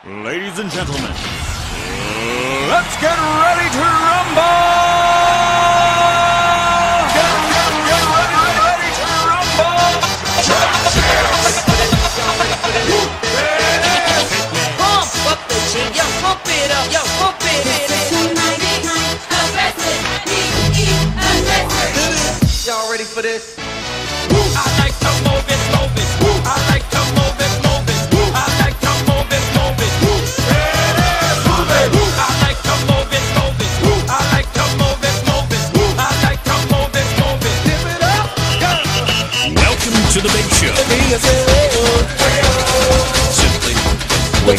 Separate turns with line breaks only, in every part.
Ladies and gentlemen, let's get ready to rumble! Get ready to rumble!
Pump up the jam, yo, pump it up, yo, pump it. Y'all ready for this?
I like to move it, move it. I like to move it, move it. I like to move it, move it. Move it. I like to move it, move it. I like to move it, move it. I like to move it, move it. Give it up, go.
Welcome to the Big Show. Simply wake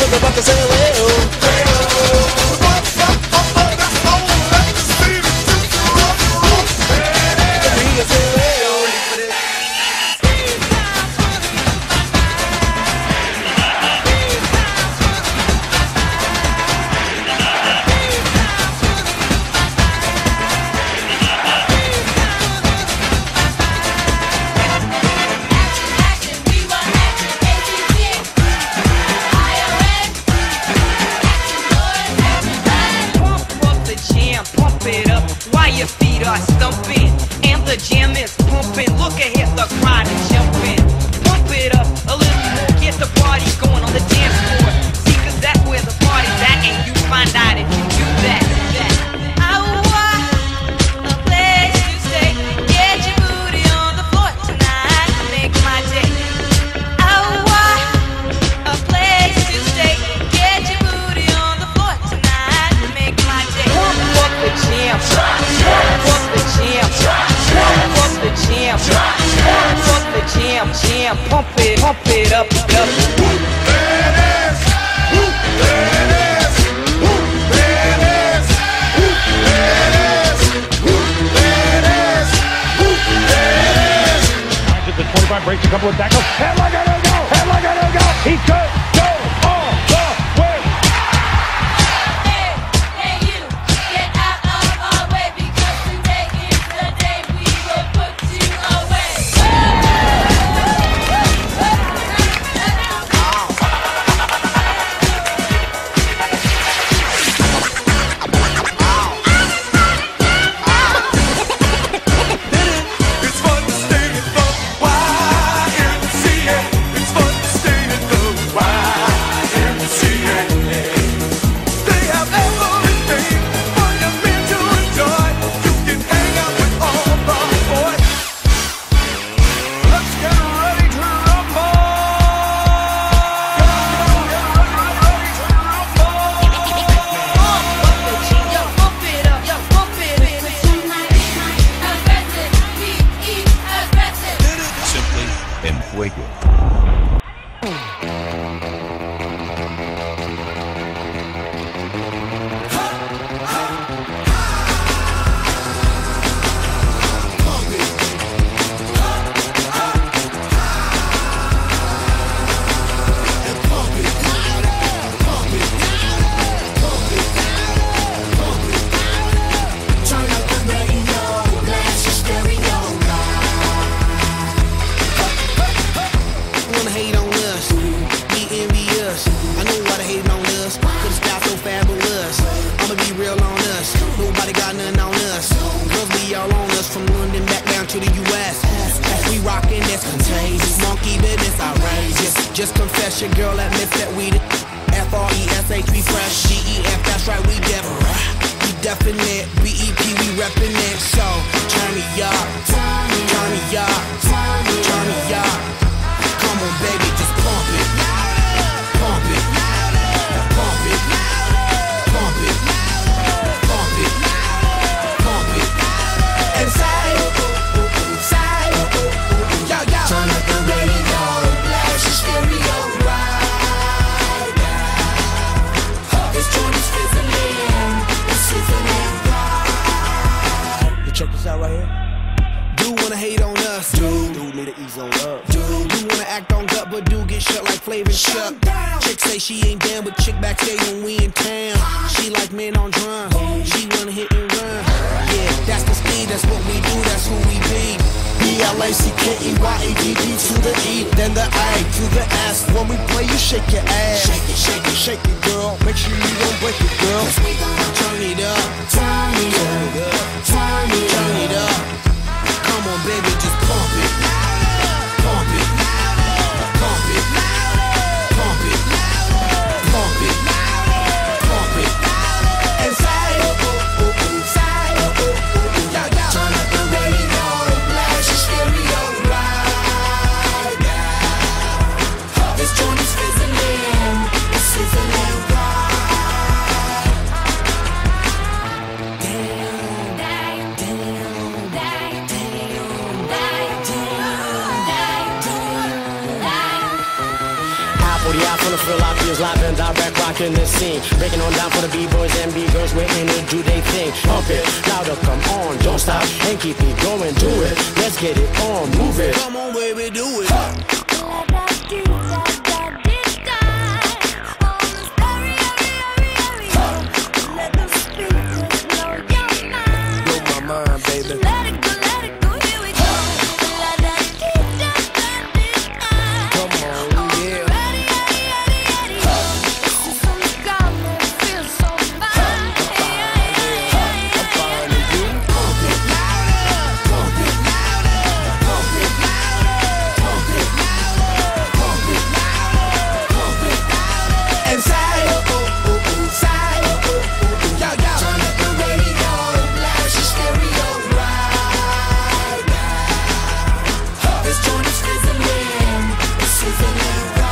Pump it up while your feet are stumping and the jam is pumping. Look ahead, the crowd is jumping. Pump it up a little more, get the party going on the dance floor. See, 'cause that's where the party's at, and you find out if you do that. I want a place to stay. Get your booty on the floor tonight, make my day. I want a place to stay. Get your booty on the floor tonight, make my day. Pump up the jam, pump up the jam, pump up the jam, pump up the jam, pump it up, up.
The 25 breaks a couple of tackles. Headlock on him, go! Headlock on him, go! He could go all the way.
Hey, you, get out of our way because today is the day we will put you away.
It's fun to stay in the YMCA. It's fun to stay in the YMCA. They have everything for your men to enjoy. You can hang out with all the boys. Let's get ready to rumble.
Pump up the jam, yo, pump it up, yo, pump it.
Aggressive, be aggressive.
simply en fuego.
Turn up the radio, blast your stereo.
Wanna hate on us, be envious. I know why they hating on us, 'cause the style so fabulous. I'ma be real on us, nobody got nothing on us. Girls be all on us, from London back down to the US. As we rockin', that's contagious. Monkey business outrageous. Just confess your girl admits that we the FRESH, we fresh. GEF, that's right, we different. We definite, BEP, we reppin' it. So turn me up, turn me up, turn me up. Come on, baby, just pump it, pump it, pump it, pump it, pump it, pump it. And side, yo, yo.
Turn up the radio, blast your stereo right now. This joint is fizzling, it's sizzling right.
You check this out right here. Do wanna hate on us, dude need to ease on up. Dude, you wanna act on gut, but do get shut like Flavor and Chuck. Chick say she ain't down, but chick backstage when we in town. She like men on drum, she wanna hit and run. Yeah, that's the speed, that's what we do, that's who we be.
B-L-A-C-K-E-Y-A-D-D to the E, then the A to the S. When we play, you shake your ass.
Shake it, shake it,
Shake it Legends live and direct, rocking the scene. Breaking on down for the B-boys and B-girls, we're in it, do they thing. Pump it, louder, come on, don't stop, and keep it going, do it. Let's get it on, move it.
Come on, baby, do it. Blow my mind, baby.
Let it go, here we go.
Come on, yeah.
This is some sky, man, it feels so fine.
I'm fine and you. Pump it louder, pump it louder, pump it louder, pump it louder, pump it louder, pump it louder. And side, side, yo, yo. Turn up the radio, blast your stereo right now. This joint is sizzling, it's sizzling right.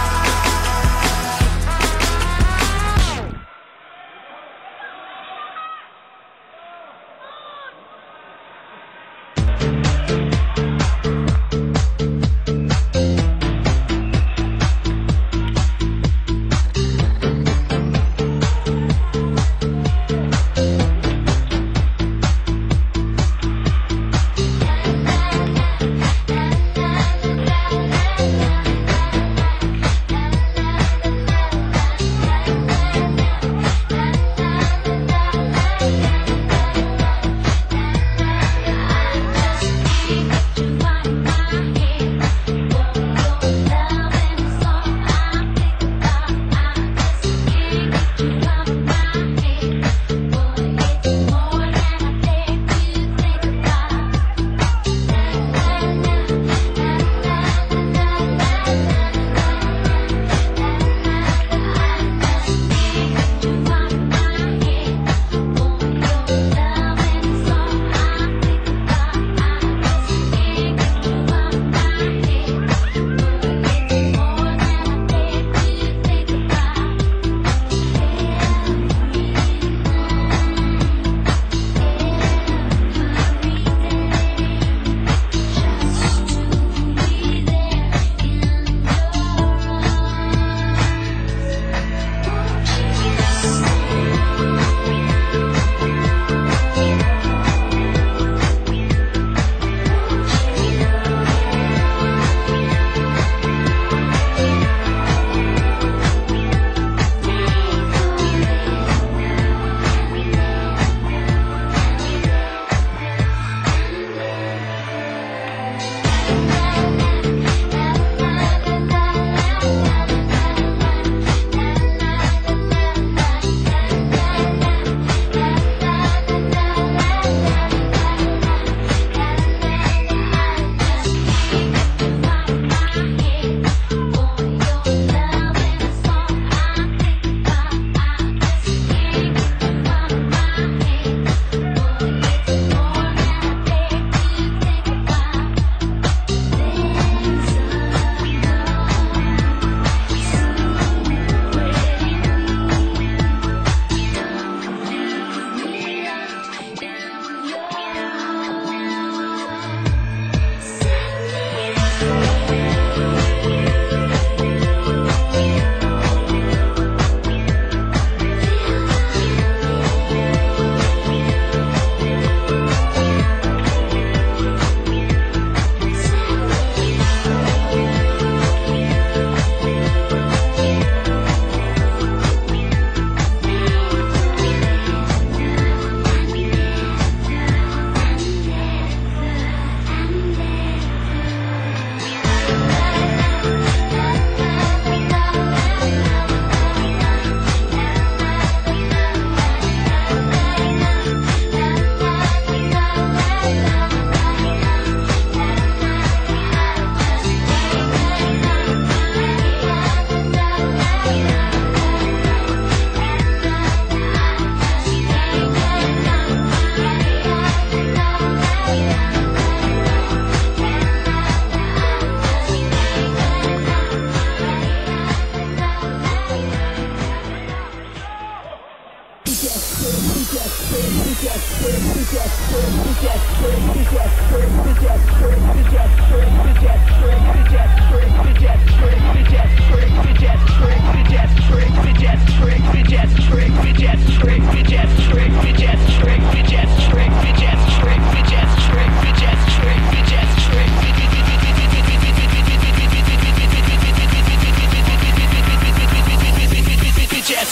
Trick.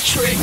trick.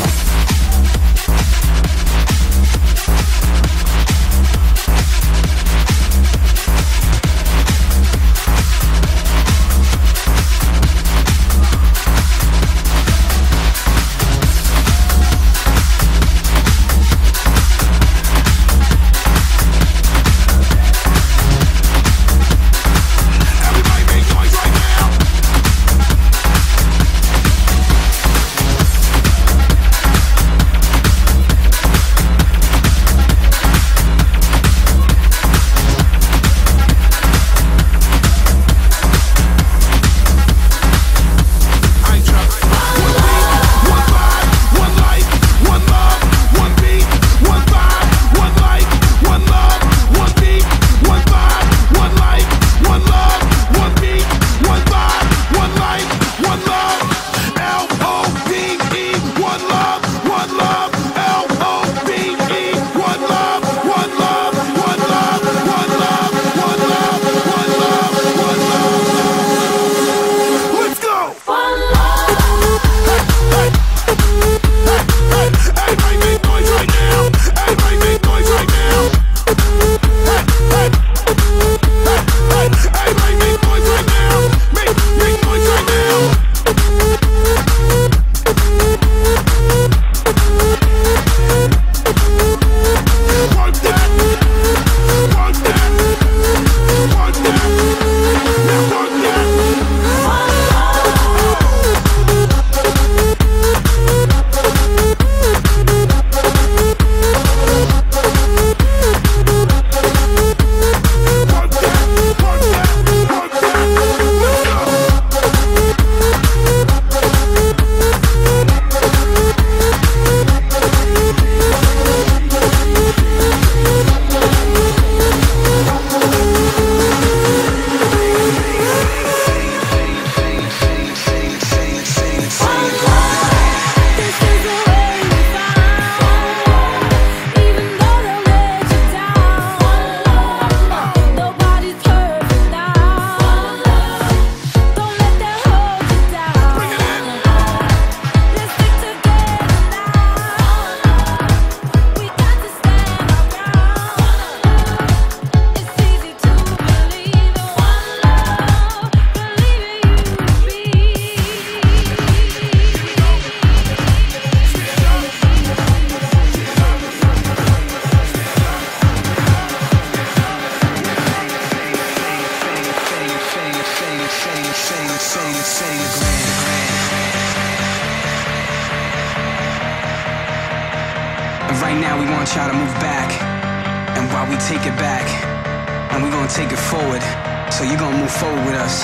Right now we want y'all to move back, and while we take it back, and we gonna take it forward, so you gonna move forward with us.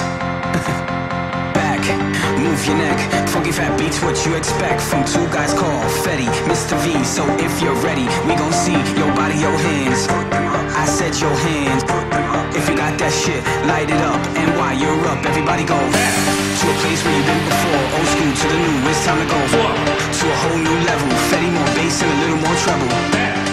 Back, move your neck, funky fat beats what you expect from two guys called Fetty, Mr. V. So if you're ready, we gon' see your body, your hands. I said your hands. If you got that shit, light it up, and while you're up, everybody go to a place where you've been before. Old school to the new, it's time to go to a whole new level. Fetty, more bass and a little more treble.